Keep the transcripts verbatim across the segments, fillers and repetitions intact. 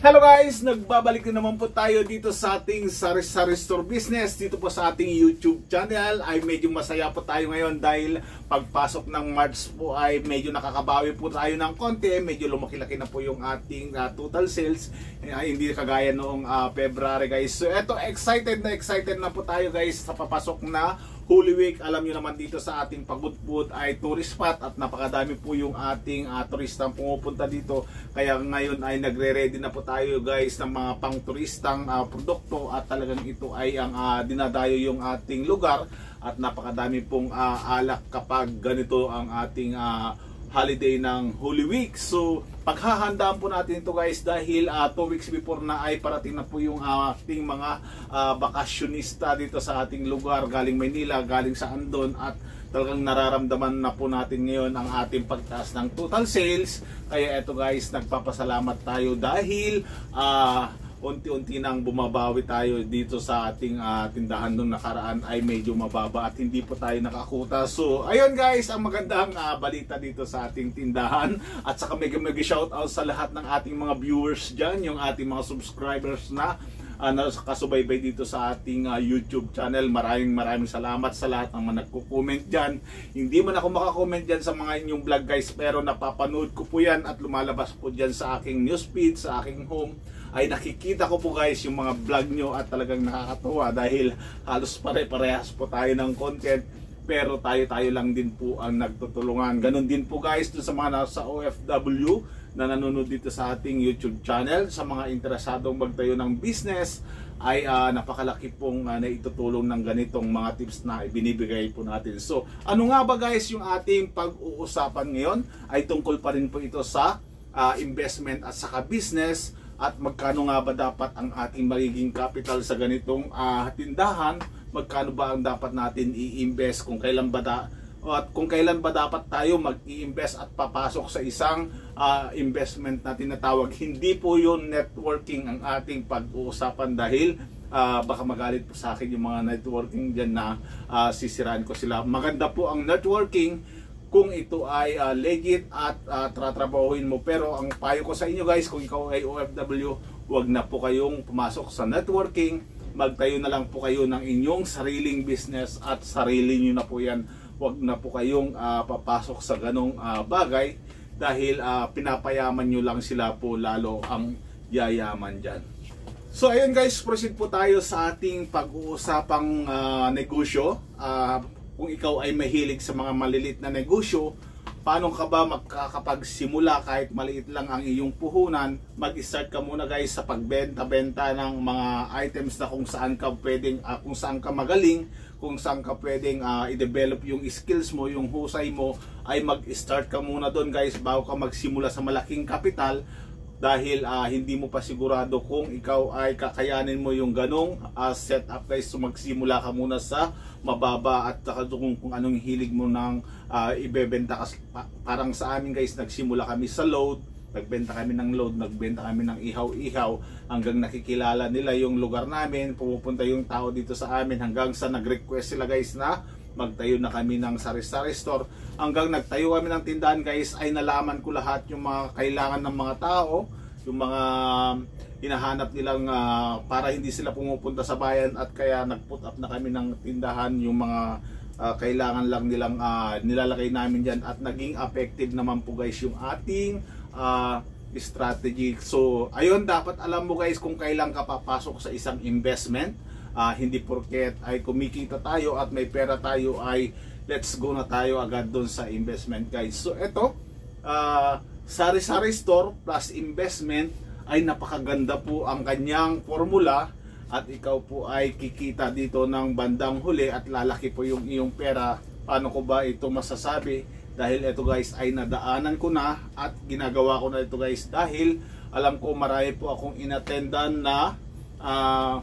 Hello guys! Nagbabalik na naman po tayo dito sa ating Sari-Sari Store Business. Dito po sa ating YouTube channel ay medyo masaya po tayo ngayon dahil pagpasok ng March po ay medyo nakakabawi po tayo ng konti. Medyo lumaki-laki na po yung ating uh, total sales. Ay, hindi kagaya noong uh, February guys. So eto, excited na excited na po tayo guys sa papasok na Holy Week. Alam nyo naman dito sa ating Pagudpud ay tourist spot at napakadami po yung ating uh, turistang pumupunta dito. Kaya ngayon ay nagre-ready na po tayo guys ng mga pang turistang uh, produkto at talagang ito ay ang uh, dinadayo yung ating lugar at napakadami pong uh, alak kapag ganito ang ating uh, holiday ng Holy Week. So paghahandaan po natin ito guys dahil uh, two weeks before na ay parating na po yung uh, ating mga uh, bakasyonista dito sa ating lugar galing Maynila, galing sa Andon at talagang nararamdaman na po natin ngayon ang ating pagtaas ng total sales. Kaya eto guys, nagpapasalamat tayo dahil uh, unti-unti nang bumabawi tayo dito sa ating uh, tindahan nung nakaraan ay medyo mababa at hindi po tayo nakakuta. So ayun guys, ang magandang uh, balita dito sa ating tindahan at saka mega mega shoutout sa lahat ng ating mga viewers dyan, yung ating mga subscribers na uh, nakasubaybay dito sa ating uh, YouTube channel. Maraming maraming salamat sa lahat ng mga nagko-comment dyan. Hindi man ako makakomment dyan sa mga inyong vlog guys, pero napapanood ko po yan at lumalabas po dyan sa aking newsfeed, sa aking home. Ay nakikita ko po guys yung mga vlog nyo at talagang nakakatuwa dahil halos pare-parehas po tayo ng content pero tayo-tayo lang din po ang nagtutulungan. Ganon din po guys dun sa mga nasa O F W na nanonood dito sa ating YouTube channel. Sa mga interesadong magtayo ng business ay uh, napakalaki pong uh, naitutulong ng ganitong mga tips na ibinibigay po natin. So ano nga ba guys yung ating pag-uusapan ngayon ay tungkol pa rin po ito sa uh, investment at saka business. At magkano nga ba dapat ang ating magiging capital sa ganitong uh, tindahan? Magkano ba ang dapat natin i-invest? Kung kailan ba da at kung kailan ba dapat tayo mag-i-invest at papasok sa isang uh, investment na tinatawag? Hindi po yun networking ang ating pag-uusapan dahil uh, baka magalit po sa akin yung mga networking dyan na uh, sisiraan ko sila. Maganda po ang networking kung ito ay uh, legit at uh, tratrabahuin mo. Pero ang payo ko sa inyo guys, kung ikaw ay O F W, wag na po kayong pumasok sa networking. Magtayo na lang po kayo ng inyong sariling business at sarili nyo na po yan. Wag na po kayong uh, papasok sa ganong uh, bagay dahil uh, pinapayaman nyo lang sila po, lalo ang yayaman dyan. So ayun guys, proceed po tayo sa ating pag-uusapang uh, negosyo. Uh, Kung ikaw ay mahilig sa mga malilit na negosyo, paano ka ba makakapagsimula kahit maliit lang ang iyong puhunan? Mag-start ka muna guys sa pagbenta-benta ng mga items na kung saan ka pwedeng, uh, kung saan ka magaling, kung saan ka pwedeng uh, i-develop yung skills mo, yung husay mo, ay mag-start ka muna doon guys bago ka magsimula sa malaking kapital. Dahil uh, hindi mo pa sigurado kung ikaw ay kakayanin mo yung ganong uh, setup guys. So magsimula ka muna sa mababa at saka kung, kung anong hilig mo ng uh, ibebenta. Parang sa amin guys, nagsimula kami sa load, nagbenta kami ng load, nagbenta kami ng ihaw-ihaw hanggang nakikilala nila yung lugar namin. Pumupunta yung tao dito sa amin hanggang sa nag-request sila guys na magtayo na kami ng Sari-Sari Store. Hanggang nagtayo kami ng tindahan guys, ay nalaman ko lahat yung mga kailangan ng mga tao, yung mga hinahanap nilang uh, para hindi sila pumupunta sa bayan, at kaya nag-put up na kami ng tindahan. Yung mga uh, kailangan lang nilang uh, nilalagay namin dyan at naging effective naman po guys yung ating uh, strategy. So ayun, dapat alam mo guys kung kailan ka papasok sa isang investment. Uh, hindi porket ay kumikita tayo at may pera tayo ay let's go na tayo agad doon sa investment guys. So ito, uh, Sari-Sari Store plus investment ay napakaganda po ang kanyang formula at ikaw po ay kikita dito ng bandang huli at lalaki po yung iyong pera. Paano ko ba ito masasabi? Dahil ito guys ay nadaanan ko na at ginagawa ko na ito guys dahil alam ko marami po akong inattendan na uh,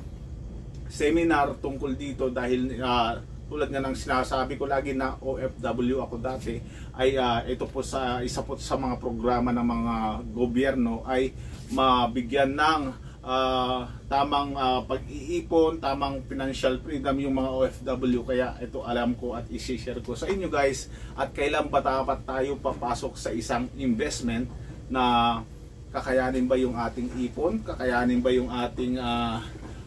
seminar tungkol dito dahil uh, tulad nga ng sinasabi ko lagi na O F W ako dati ay uh, ito po sa isa po sa mga programa ng mga gobyerno ay mabigyan ng uh, tamang uh, pag-iipon, tamang financial freedom yung mga O F W. Kaya ito alam ko at i-share ko sa inyo guys. At kailan ba dapat tayo papasok sa isang investment na kakayanin ba yung ating ipon, kakayanin ba yung ating uh,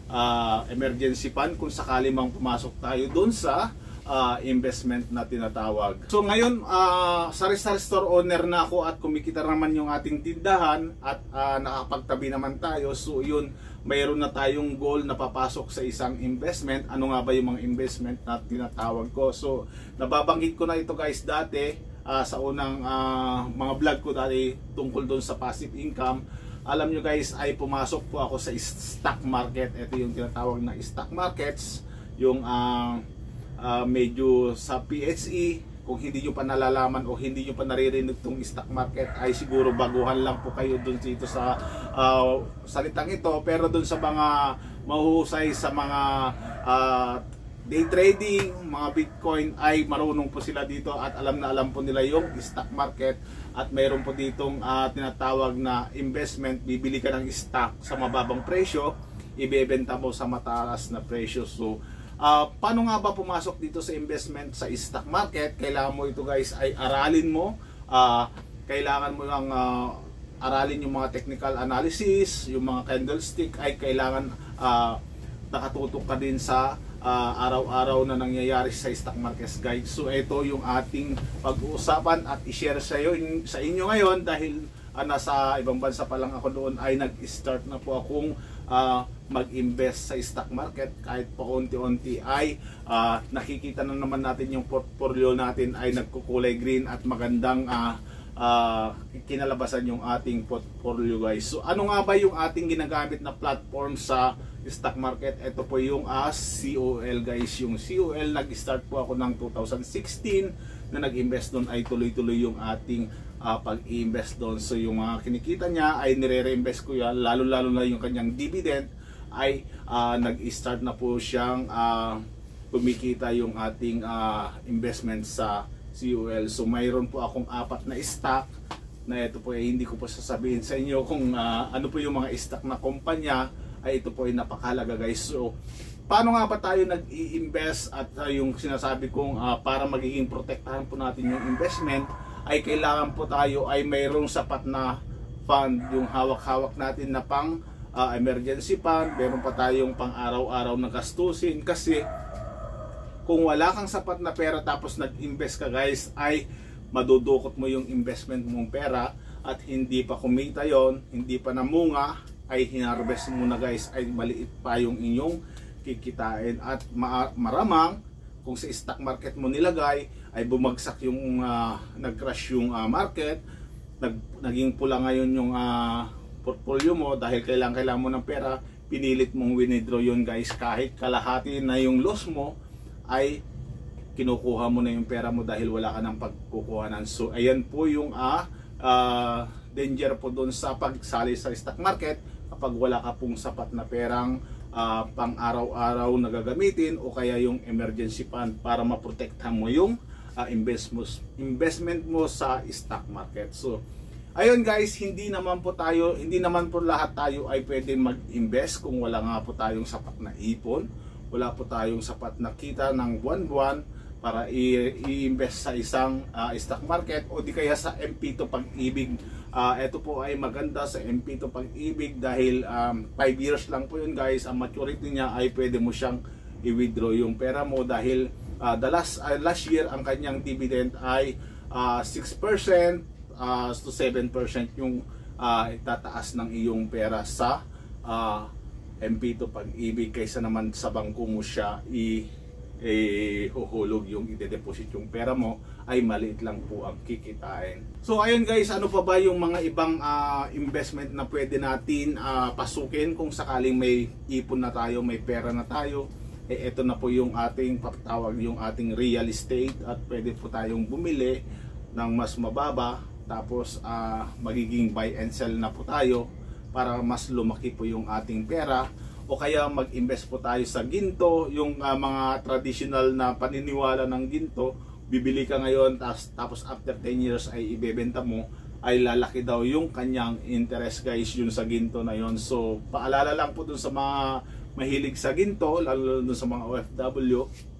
uh, emergency fund kung sakali mang pumasok tayo doon sa uh, investment na tinatawag. So ngayon, uh, sari-sari store owner na ako at kumikita naman yung ating tindahan at uh, nakapagtabi naman tayo. So yun, mayroon na tayong goal na papasok sa isang investment. Ano nga ba yung mga investment na tinatawag ko? So nababanggit ko na ito guys dati. Uh, sa unang uh, mga vlog ko dati tungkol doon sa passive income. Alam nyo guys, ay pumasok po ako sa stock market. Ito yung tinatawag na stock markets, yung uh, uh, medyo sa P H E. Kung hindi nyo pa nalalaman o hindi nyo pa naririnig itong stock market, ay siguro baguhan lang po kayo doon dito sa uh, salitang ito. Pero doon sa mga mahuhusay sa mga uh, day trading, mga Bitcoin, ay marunong po sila dito at alam na alam po nila yung stock market. At mayroon po ditong uh, tinatawag na investment. Bibili ka ng stock sa mababang presyo, ibebenta mo sa mataas na presyo. So uh, paano nga ba pumasok dito sa investment sa stock market? Kailangan mo ito guys ay aralin mo. uh, Kailangan mo lang uh, aralin yung mga technical analysis, yung mga candlestick. Ay kailangan uh, nakatutok ka din sa Uh, araw-araw na nangyayari sa stock market guys. So ito yung ating pag-uusapan at i-share sa inyo, sa inyo ngayon dahil uh, nasa ibang bansa pa lang ako doon ay nag-start na po akong uh, mag-invest sa stock market. Kahit paunti-unti ay uh, nakikita na naman natin yung portfolio natin ay nagkukulay green at magandang uh, uh, kinalabasan yung ating portfolio guys. So ano nga ba yung ating ginagamit na platform sa stock market? Ito po yung uh, C O L guys. Yung C O L, nag-start po ako ng two thousand sixteen na nag-invest doon ay tuloy-tuloy yung ating uh, pag-invest doon. So yung mga kinikita niya ay nire-reinvest ko yan, lalo-lalo na yung kanyang dividend ay uh, nag-start na po siyang uh, kumikita yung ating uh, investment sa C O L. So mayroon po akong apat na stock na ito po ay hindi ko po sasabihin sa inyo kung uh, ano po yung mga stock na kumpanya. Ay ito po ay napakahalaga guys. So paano nga ba tayo nag-i-invest? At uh, yung sinasabi kong uh, para magiging protektahan po natin yung investment ay kailangan po tayo ay mayroong sapat na fund, yung hawak-hawak natin na pang uh, emergency fund. Meron pa tayong pang araw-araw na gastusin, kasi kung wala kang sapat na pera tapos nag-invest ka guys, ay madudukot mo yung investment mong pera at hindi pa kumita yon, hindi pa namunga, ay hinarvest mo na guys, ay maliit pa yung inyong kikitain. At ma maramang kung sa stock market mo nilagay ay bumagsak yung uh, nag-crash yung uh, market, nag naging pula ngayon yung uh, portfolio mo dahil kailangan kailangan mo ng pera, pinilit mong withdraw yun guys. Kahit kalahati na yung loss mo ay kinukuha mo na yung pera mo dahil wala ka ng pagkukuhanan. So ayan po yung uh, uh, danger po doon sa pagsali sa stock market kapag wala ka pong sapat na perang uh, pang araw-araw na gagamitin o kaya yung emergency fund para maprotektahan mo yung uh, invest mo, investment mo sa stock market. So ayun guys, hindi naman po tayo, hindi naman po lahat tayo ay pwede mag-invest kung wala nga po tayong sapat na ipon, wala po tayong sapat na kita ng buwan-buwan para i-invest sa isang uh, stock market o di kaya sa M P two Pag-ibig. Uh, ito po ay maganda sa M P two Pag-ibig dahil um, five years lang po yun guys. Ang maturity niya ay pwede mo siyang i-withdraw yung pera mo dahil uh, the last, uh, last year ang kanyang dividend ay uh, six percent uh, to seven percent yung uh, itataas ng iyong pera sa uh, M P two Pag-ibig kaysa naman sa bangko mo siya i eh, huhulog yung ide-deposit yung pera mo, ay maliit lang po ang kikitain. So ayun guys, ano pa ba yung mga ibang uh, investment na pwede natin uh, pasukin kung sakaling may ipon na tayo, may pera na tayo? Eh ito na po yung ating patawag, yung ating real estate, at pwede po tayong bumili ng mas mababa tapos uh, magiging buy and sell na po tayo para mas lumaki po yung ating pera. O kaya mag-invest po tayo sa ginto, yung uh, mga traditional na paniniwala ng ginto. Bibili ka ngayon tapos, tapos after ten years ay ibebenta mo, ay lalaki daw yung kanyang interest guys, yun sa ginto na yun. So paalala lang po dun sa mga mahilig sa ginto, lalo dun sa mga O F W,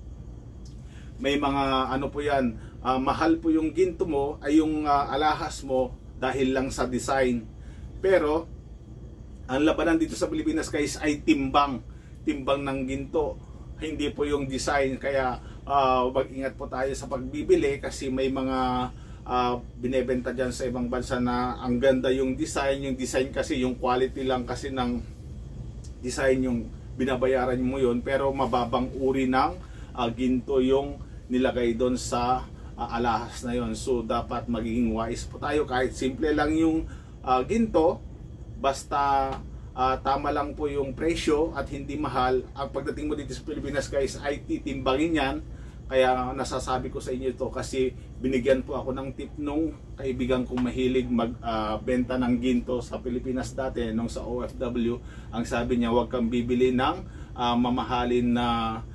may mga ano po yan, uh, mahal po yung ginto mo, ay yung uh, alahas mo dahil lang sa design. Pero ang labanan dito sa Pilipinas guys ay timbang, timbang ng ginto, hindi po yung design. Kaya uh, mag-ingat po tayo sa pagbibili kasi may mga uh, binebenta dyan sa ibang bansa na ang ganda yung design, yung design kasi yung quality lang kasi ng design yung binabayaran mo yun, pero mababang uri ng uh, ginto yung nilagay doon sa uh, alahas na yon. So dapat magiging wise po tayo, kahit simple lang yung uh, ginto, basta uh, tama lang po yung presyo at hindi mahal. Ang pagdating mo dito sa Pilipinas guys ay titimbangin yan. Kaya nasasabi ko sa inyo ito kasi binigyan po ako ng tip nung kaibigan kong mahilig magbenta uh, ng ginto sa Pilipinas dati nung sa O F W. Ang sabi niya, huwag kang bibili ng uh, mamahalin na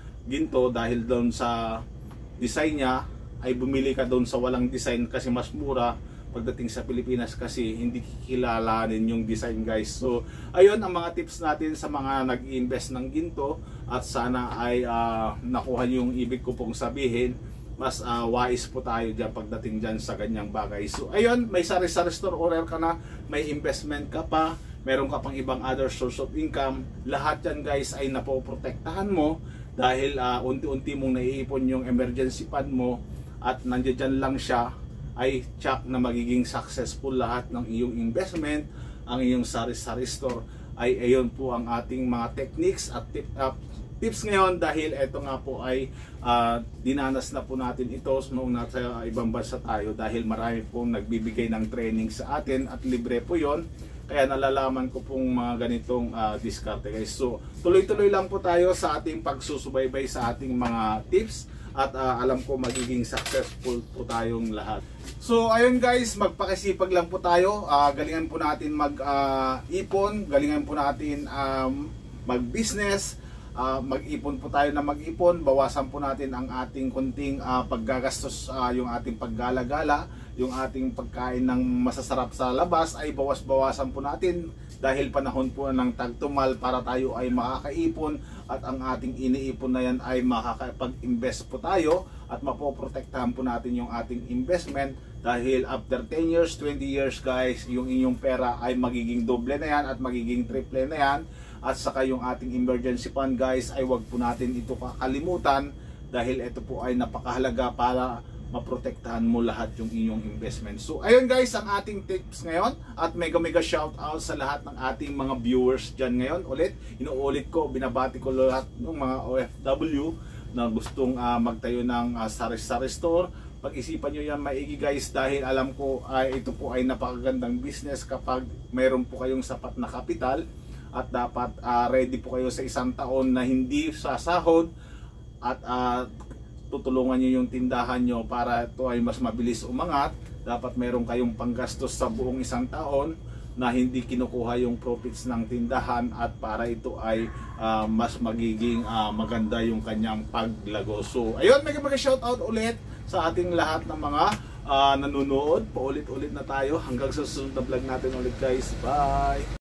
ginto dahil doon sa design niya, ay bumili ka doon sa walang design kasi mas mura pagdating sa Pilipinas kasi hindi kilalanin yung design guys. So ayun ang mga tips natin sa mga nag-invest ng ginto at sana ay uh, nakuha yung ibig ko pong sabihin. Mas uh, wise po tayo dyan pagdating dyan sa ganyang bagay. So ayun, may sari-sari store owner ka na, may investment ka pa, meron ka pang ibang other source of income, lahat yan guys ay napoprotektahan mo dahil uh, unti-unti mong naiipon yung emergency fund mo at nandiyan lang siya, ay check na magiging successful lahat ng iyong investment, ang iyong sari-sari store. Ay ayon po ang ating mga techniques at tip, uh, tips ngayon dahil ito nga po ay uh, dinanas na po natin ito noong nasa ibang bansa tayo dahil marami pong nagbibigay ng training sa atin at libre po yon. Kaya nalalaman ko pong mga ganitong uh, diskarte guys. So tuloy-tuloy lang po tayo sa ating pagsusubaybay sa ating mga tips at uh, alam ko magiging successful po tayong lahat. So ayun guys, magpakasipag lang po tayo. Uh, galingan po natin mag-ipon, uh, galingan po natin um, mag-business. Uh, mag-ipon po tayo na mag-ipon, bawasan po natin ang ating kunting uh, paggagastos, uh, yung ating paggalagala, yung ating pagkain ng masasarap sa labas ay bawas-bawasan po natin dahil panahon po ng tagtumal para tayo ay makakaipon at ang ating iniipon na yan ay makakapag-invest po tayo at mapoprotektahan po natin yung ating investment dahil after ten years, twenty years guys, yung inyong pera ay magiging doble na yan at magiging triple na yan. At saka yung ating emergency fund guys ay wag po natin ito kakalimutan dahil ito po ay napakahalaga para maprotektahan mo lahat yung inyong investment. So ayun guys ang ating tips ngayon at mega mega shout out sa lahat ng ating mga viewers dyan ngayon. Ulit, inuulit ko, binabati ko lahat ng mga O F W na gustong uh, magtayo ng uh, sari-sari store. Pag-isipan nyo yan maigi guys dahil alam ko ay ito po ay napakagandang business kapag mayroon po kayong sapat na kapital. At dapat uh, ready po kayo sa isang taon na hindi sasahod at uh, tutulungan nyo yung tindahan nyo para ito ay mas mabilis umangat. Dapat meron kayong panggastos sa buong isang taon na hindi kinukuha yung profits ng tindahan at para ito ay uh, mas magiging uh, maganda yung kanyang paglago. So ayun, may mga shout out ulit sa ating lahat ng mga uh, nanonood. Paulit-ulit na tayo hanggang sa susunod na vlog natin ulit guys. Bye!